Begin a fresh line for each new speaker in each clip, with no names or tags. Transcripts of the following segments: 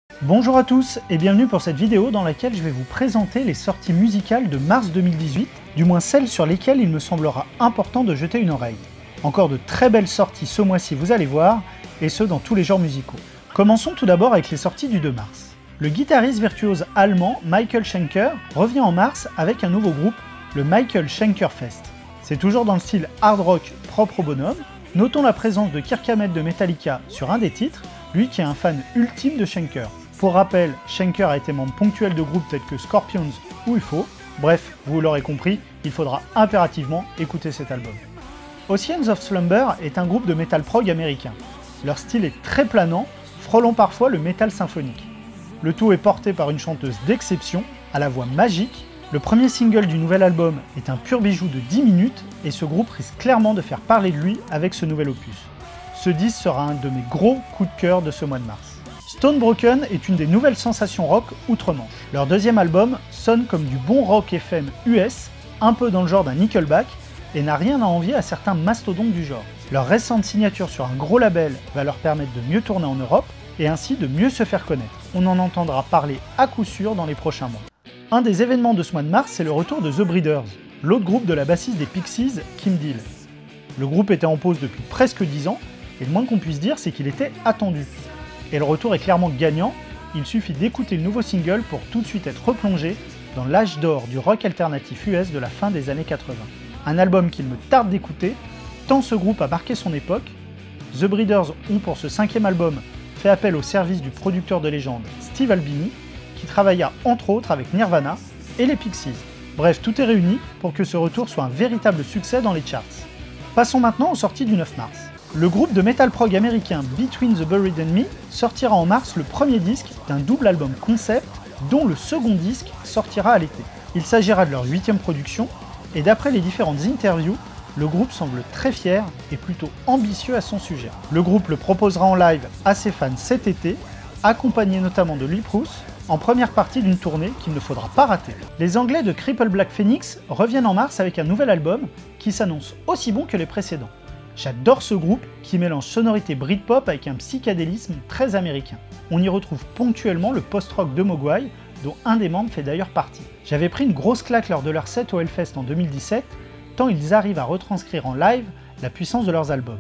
Bonjour à tous et bienvenue pour cette vidéo dans laquelle je vais vous présenter les sorties musicales de mars 2018, du moins celles sur lesquelles il me semblera important de jeter une oreille. Encore de très belles sorties ce mois-ci, vous allez voir, et ce dans tous les genres musicaux. Commençons tout d'abord avec les sorties du 2 mars. Le guitariste virtuose allemand Michael Schenker revient en mars avec un nouveau groupe, le Michael Schenker Fest. C'est toujours dans le style hard rock propre au bonhomme. Notons la présence de Kirk Hammett de Metallica sur un des titres, lui qui est un fan ultime de Schenker. Pour rappel, Schenker a été membre ponctuel de groupes tels que Scorpions ou UFO. Bref, vous l'aurez compris, il faudra impérativement écouter cet album. Oceans of Slumber est un groupe de metal prog américain. Leur style est très planant, frôlant parfois le métal symphonique. Le tout est porté par une chanteuse d'exception, à la voix magique. Le premier single du nouvel album est un pur bijou de 10 minutes et ce groupe risque clairement de faire parler de lui avec ce nouvel opus. Ce disque sera un de mes gros coups de cœur de ce mois de mars. Stone Broken est une des nouvelles sensations rock outre-Manche. Leur deuxième album sonne comme du bon rock FM US, un peu dans le genre d'un Nickelback, et n'a rien à envier à certains mastodontes du genre. Leur récente signature sur un gros label va leur permettre de mieux tourner en Europe, et ainsi de mieux se faire connaître. On en entendra parler à coup sûr dans les prochains mois. Un des événements de ce mois de mars, c'est le retour de The Breeders, l'autre groupe de la bassiste des Pixies, Kim Deal. Le groupe était en pause depuis presque 10 ans, et le moins qu'on puisse dire, c'est qu'il était attendu. Et le retour est clairement gagnant, il suffit d'écouter le nouveau single pour tout de suite être replongé dans l'âge d'or du rock alternatif US de la fin des années 80. Un album qu'il me tarde d'écouter, tant ce groupe a marqué son époque. The Breeders ont pour ce 5e album fait appel au service du producteur de légende Steve Albini, qui travailla entre autres avec Nirvana et les Pixies. Bref, tout est réuni pour que ce retour soit un véritable succès dans les charts. Passons maintenant aux sorties du 9 mars. Le groupe de metal prog américain Between the Buried and Me sortira en mars le premier disque d'un double album concept dont le second disque sortira à l'été. Il s'agira de leur 8e production et d'après les différentes interviews, le groupe semble très fier et plutôt ambitieux à son sujet. Le groupe le proposera en live à ses fans cet été, accompagné notamment de Lee Bruce, en première partie d'une tournée qu'il ne faudra pas rater. Les Anglais de Cripple Black Phoenix reviennent en mars avec un nouvel album qui s'annonce aussi bon que les précédents. J'adore ce groupe qui mélange sonorité Britpop avec un psychédélisme très américain. On y retrouve ponctuellement le post-rock de Mogwai, dont un des membres fait d'ailleurs partie. J'avais pris une grosse claque lors de leur set au Hellfest en 2017, tant ils arrivent à retranscrire en live la puissance de leurs albums.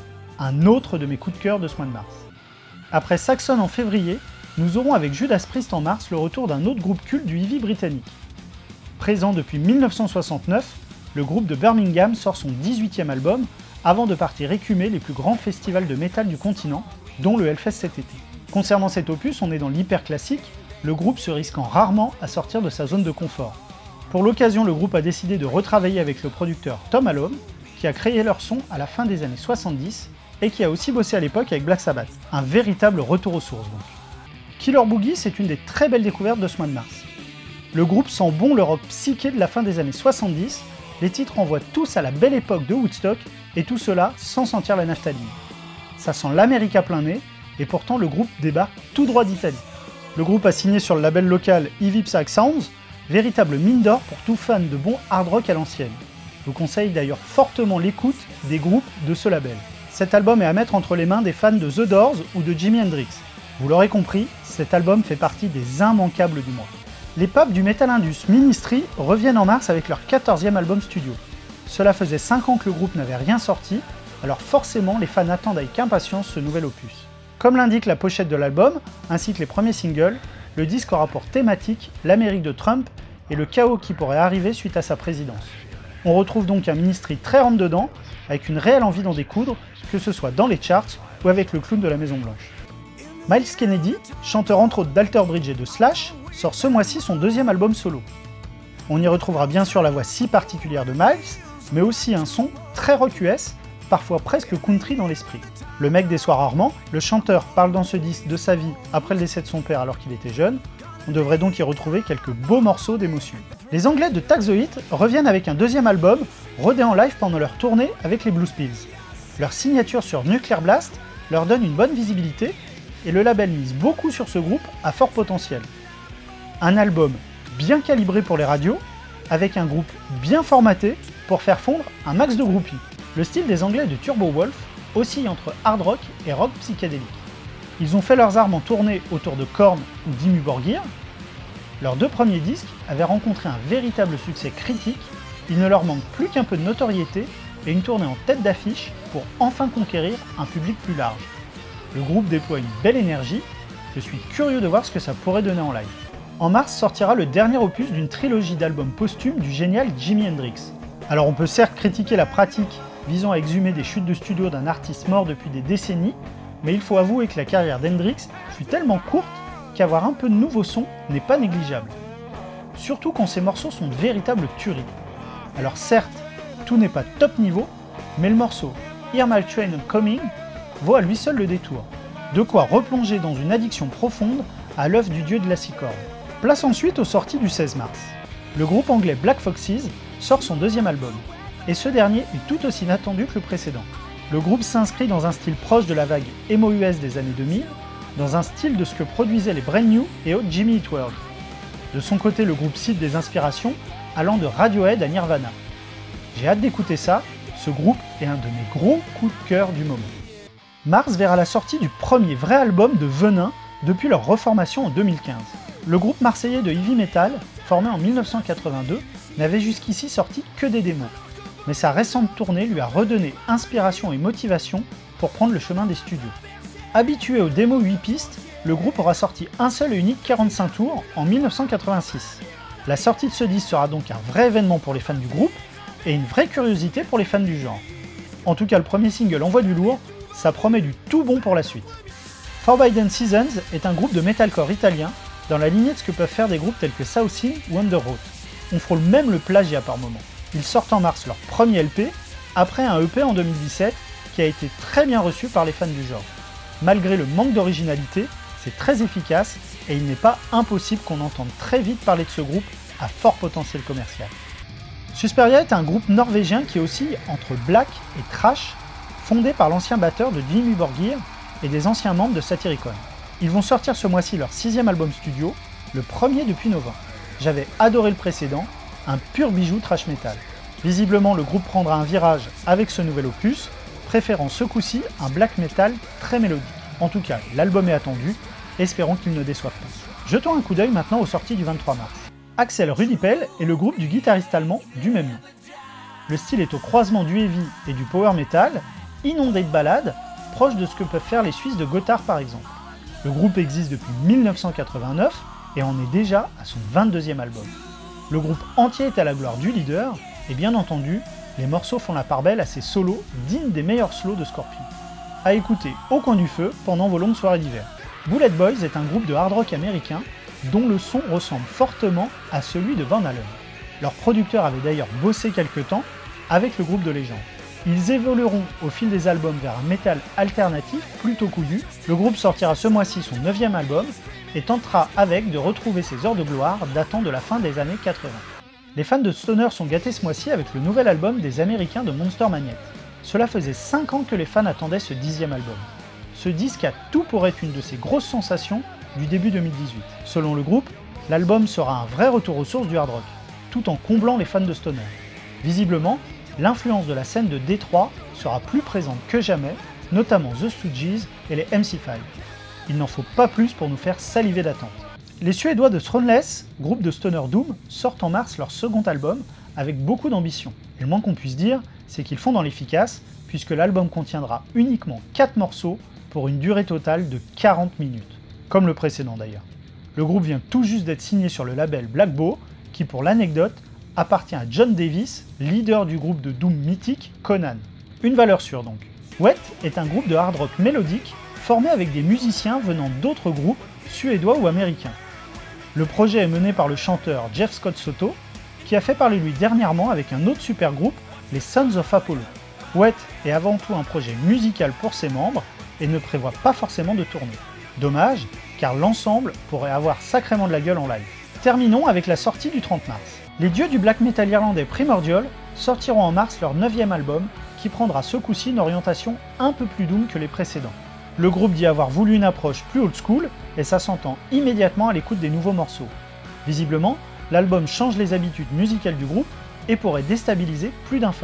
Un autre de mes coups de cœur de ce mois de mars. Après Saxon en février, nous aurons avec Judas Priest en mars le retour d'un autre groupe culte du heavy britannique. Présent depuis 1969, le groupe de Birmingham sort son 18e album avant de partir écumer les plus grands festivals de métal du continent, dont le Hellfest cet été. Concernant cet opus, on est dans l'hyper classique, le groupe se risquant rarement à sortir de sa zone de confort. Pour l'occasion, le groupe a décidé de retravailler avec le producteur Tom Allom, qui a créé leur son à la fin des années 70 et qui a aussi bossé à l'époque avec Black Sabbath. Un véritable retour aux sources donc. Killer Boogie, c'est une des très belles découvertes de ce mois de mars. Le groupe sent bon le rock psyché de la fin des années 70, les titres renvoient tous à la belle époque de Woodstock, et tout cela sans sentir la naphtaline. Ça sent l'Amérique à plein nez, et pourtant le groupe débarque tout droit d'Italie. Le groupe a signé sur le label local Ivipsac Sounds, véritable mine d'or pour tout fan de bon hard rock à l'ancienne. Je vous conseille d'ailleurs fortement l'écoute des groupes de ce label. Cet album est à mettre entre les mains des fans de The Doors ou de Jimi Hendrix. Vous l'aurez compris, cet album fait partie des immanquables du mois. Les papes du Metal Indus Ministry reviennent en mars avec leur 14e album studio. Cela faisait 5 ans que le groupe n'avait rien sorti, alors forcément les fans attendent avec impatience ce nouvel opus. Comme l'indique la pochette de l'album, ainsi que les premiers singles, le disque aura pour thématique l'Amérique de Trump et le chaos qui pourrait arriver suite à sa présidence. On retrouve donc un Ministry très rentre-dedans, avec une réelle envie d'en découdre, que ce soit dans les charts ou avec le clown de la Maison Blanche. Myles Kennedy, chanteur entre autres d'Alter Bridge et de Slash, sort ce mois-ci son 2e album solo. On y retrouvera bien sûr la voix si particulière de Myles, mais aussi un son très rock US, parfois presque country dans l'esprit. Le mec déçoit rarement, le chanteur parle dans ce disque de sa vie après le décès de son père alors qu'il était jeune, on devrait donc y retrouver quelques beaux morceaux d'émotion. Les Anglais de Tag the Hit reviennent avec un 2e album, rodé en live pendant leur tournée avec les Blues Pills. Leur signature sur Nuclear Blast leur donne une bonne visibilité, et le label mise beaucoup sur ce groupe à fort potentiel. Un album bien calibré pour les radios, avec un groupe bien formaté pour faire fondre un max de groupies. Le style des Anglais de Turbo Wolf oscille entre hard rock et rock psychédélique. Ils ont fait leurs armes en tournée autour de Korn ou Dimmu Borgir. Leurs 2 premiers disques avaient rencontré un véritable succès critique, il ne leur manque plus qu'un peu de notoriété et une tournée en tête d'affiche pour enfin conquérir un public plus large. Le groupe déploie une belle énergie, je suis curieux de voir ce que ça pourrait donner en live. En mars sortira le dernier opus d'une trilogie d'albums posthumes du génial Jimi Hendrix. Alors on peut certes critiquer la pratique visant à exhumer des chutes de studio d'un artiste mort depuis des décennies, mais il faut avouer que la carrière d'Hendrix fut tellement courte qu'avoir un peu de nouveau son n'est pas négligeable. Surtout quand ces morceaux sont de véritables tueries. Alors certes, tout n'est pas top niveau, mais le morceau Hear My Train Coming vaut à lui seul le détour. De quoi replonger dans une addiction profonde à l'œuvre du dieu de la six cordes. Place ensuite aux sorties du 16 mars. Le groupe anglais Black Foxes sort son 2e album, et ce dernier est tout aussi inattendu que le précédent. Le groupe s'inscrit dans un style proche de la vague emo US des années 2000, dans un style de ce que produisaient les Brand New et autres Jimmy Eat World. De son côté, le groupe cite des inspirations allant de Radiohead à Nirvana. J'ai hâte d'écouter ça, ce groupe est un de mes gros coups de cœur du moment. Mars verra la sortie du premier vrai album de Venin depuis leur reformation en 2015. Le groupe marseillais de heavy metal, formé en 1982, n'avait jusqu'ici sorti que des démos. Mais sa récente tournée lui a redonné inspiration et motivation pour prendre le chemin des studios. Habitué aux démos 8 pistes, le groupe aura sorti un seul et unique 45 tours en 1986. La sortie de ce disque sera donc un vrai événement pour les fans du groupe et une vraie curiosité pour les fans du genre. En tout cas, le premier single envoie du lourd, ça promet du tout bon pour la suite. Forbidden Seasons est un groupe de metalcore italien dans la lignée de ce que peuvent faire des groupes tels que Saucine ou Underoath. On frôle même le plagiat par moment. Ils sortent en mars leur premier LP, après un EP en 2017 qui a été très bien reçu par les fans du genre. Malgré le manque d'originalité, c'est très efficace et il n'est pas impossible qu'on entende très vite parler de ce groupe à fort potentiel commercial. Susperia est un groupe norvégien qui oscille entre black et thrash, fondé par l'ancien batteur de Dimmu Borgir et des anciens membres de Satyricon. Ils vont sortir ce mois-ci leur 6e album studio, le premier depuis novembre. J'avais adoré le précédent, un pur bijou thrash metal. Visiblement, le groupe prendra un virage avec ce nouvel opus, préférant ce coup-ci un black metal très mélodique. En tout cas, l'album est attendu, espérons qu'il ne déçoive pas. Jetons un coup d'œil maintenant aux sorties du 23 mars. Axel Rudipell est le groupe du guitariste allemand du même nom. Le style est au croisement du heavy et du power metal, inondé de ballades, proche de ce que peuvent faire les Suisses de Gotthard par exemple. Le groupe existe depuis 1989 et en est déjà à son 22e album. Le groupe entier est à la gloire du leader, et bien entendu, les morceaux font la part belle à ces solos dignes des meilleurs slows de Scorpion. À écouter au coin du feu pendant vos longues soirées d'hiver. Bullet Boys est un groupe de hard rock américain dont le son ressemble fortement à celui de Van Halen. Leur producteur avait d'ailleurs bossé quelque temps avec le groupe de légende. Ils évolueront au fil des albums vers un métal alternatif plutôt couillu. Le groupe sortira ce mois-ci son 9e album et tentera avec de retrouver ses heures de gloire datant de la fin des années 80. Les fans de Stoner sont gâtés ce mois-ci avec le nouvel album des Américains de Monster Magnet. Cela faisait 5 ans que les fans attendaient ce 10e album. Ce disque a tout pour être une de ces grosses sensations du début 2018. Selon le groupe, l'album sera un vrai retour aux sources du hard rock, tout en comblant les fans de Stoner. Visiblement, l'influence de la scène de Détroit sera plus présente que jamais, notamment The Stooges et les MC5. Il n'en faut pas plus pour nous faire saliver d'attente. Les Suédois de Throneless, groupe de stoner doom, sortent en mars leur second album avec beaucoup d'ambition. Et le moins qu'on puisse dire, c'est qu'ils font dans l'efficace, puisque l'album contiendra uniquement 4 morceaux pour une durée totale de 40 minutes, comme le précédent d'ailleurs. Le groupe vient tout juste d'être signé sur le label Black Bow, qui pour l'anecdote appartient à John Davis, leader du groupe de doom mythique Conan. Une valeur sûre donc. Wet est un groupe de hard rock mélodique formé avec des musiciens venant d'autres groupes suédois ou américains. Le projet est mené par le chanteur Jeff Scott Soto, qui a fait parler de lui dernièrement avec un autre super groupe, les Sons of Apollo. Wet est avant tout un projet musical pour ses membres et ne prévoit pas forcément de tournée. Dommage, car l'ensemble pourrait avoir sacrément de la gueule en live. Terminons avec la sortie du 30 mars. Les dieux du black metal irlandais Primordial sortiront en mars leur 9e album, qui prendra ce coup-ci une orientation un peu plus doom que les précédents. Le groupe dit avoir voulu une approche plus old school, et ça s'entend immédiatement à l'écoute des nouveaux morceaux. Visiblement, l'album change les habitudes musicales du groupe et pourrait déstabiliser plus d'un fan.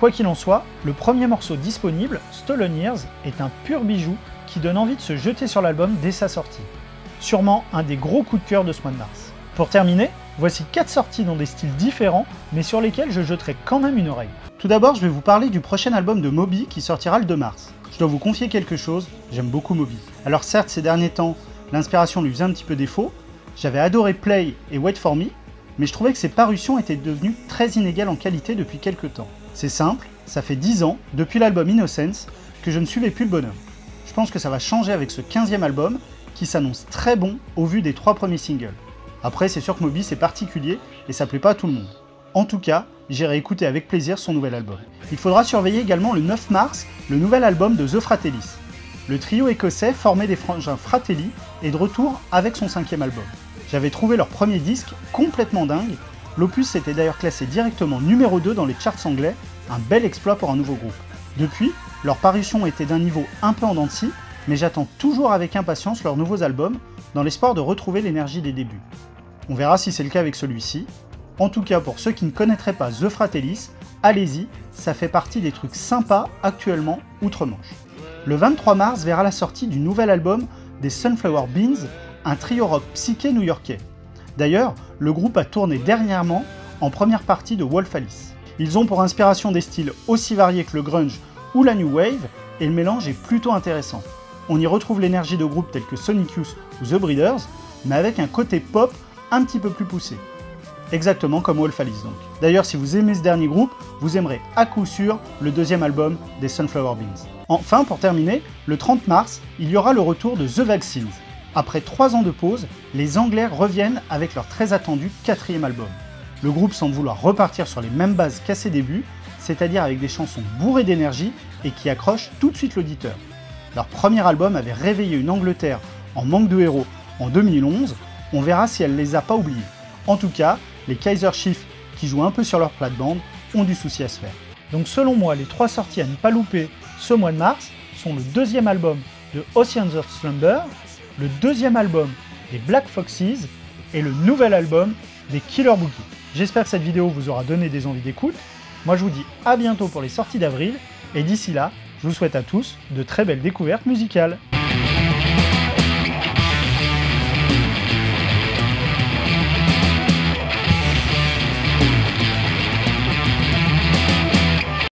Quoi qu'il en soit, le premier morceau disponible, Stolen Years, est un pur bijou qui donne envie de se jeter sur l'album dès sa sortie. Sûrement un des gros coups de cœur de ce mois de mars. Pour terminer, voici 4 sorties dans des styles différents, mais sur lesquelles je jeterai quand même une oreille. Tout d'abord, je vais vous parler du prochain album de Moby qui sortira le 2 mars. Je dois vous confier quelque chose, j'aime beaucoup Moby. Alors certes, ces derniers temps, l'inspiration lui faisait un petit peu défaut, j'avais adoré Play et Wait For Me, mais je trouvais que ses parutions étaient devenues très inégales en qualité depuis quelques temps. C'est simple, ça fait 10 ans, depuis l'album Innocence, que je ne suivais plus le bonhomme. Je pense que ça va changer avec ce 15e album, qui s'annonce très bon au vu des 3 premiers singles. Après, c'est sûr que Moby c'est particulier, et ça plaît pas à tout le monde. En tout cas, j'irai écouter avec plaisir son nouvel album. Il faudra surveiller également le 9 mars, le nouvel album de The Fratellis. Le trio écossais formé des frangins Fratelli est de retour avec son 5e album. J'avais trouvé leur premier disque complètement dingue, l'opus était d'ailleurs classé directement numéro 2 dans les charts anglais, un bel exploit pour un nouveau groupe. Depuis, leur parution était d'un niveau un peu en dents de scie, mais j'attends toujours avec impatience leurs nouveaux albums, dans l'espoir de retrouver l'énergie des débuts. On verra si c'est le cas avec celui-ci. En tout cas, pour ceux qui ne connaîtraient pas The Fratellis, allez-y, ça fait partie des trucs sympas actuellement outre-Manche. Le 23 mars verra la sortie du nouvel album des Sunflower Beans, un trio rock psyché new-yorkais. D'ailleurs, le groupe a tourné dernièrement en première partie de Wolf Alice. Ils ont pour inspiration des styles aussi variés que le grunge ou la new wave, et le mélange est plutôt intéressant. On y retrouve l'énergie de groupes tels que Sonic Youth ou The Breeders, mais avec un côté pop un petit peu plus poussé. Exactement comme Wolf Alice donc. D'ailleurs, si vous aimez ce dernier groupe, vous aimerez à coup sûr le 2e album des Sunflower Beans. Enfin, pour terminer, le 30 mars, il y aura le retour de The Vaccines. Après 3 ans de pause, les Anglais reviennent avec leur très attendu 4e album. Le groupe semble vouloir repartir sur les mêmes bases qu'à ses débuts, c'est-à-dire avec des chansons bourrées d'énergie et qui accrochent tout de suite l'auditeur. Leur premier album avait réveillé une Angleterre en manque de héros en 2011, on verra si elle les a pas oubliés. En tout cas, les Kaiser Chiefs, qui jouent un peu sur leur plate-bande, ont du souci à se faire. Donc selon moi, les 3 sorties à ne pas louper ce mois de mars sont le 2e album de Oceans of Slumber, le 2e album des Black Foxes et le nouvel album des Killer Boogie. J'espère que cette vidéo vous aura donné des envies d'écoute. Moi je vous dis à bientôt pour les sorties d'avril, et d'ici là, je vous souhaite à tous de très belles découvertes musicales.